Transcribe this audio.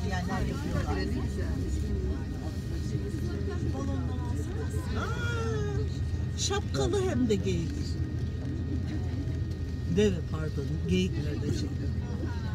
yiyenler yapıyorlar. Şapkalı hem de geyik. Deve pardon, geyik nerede şimdi?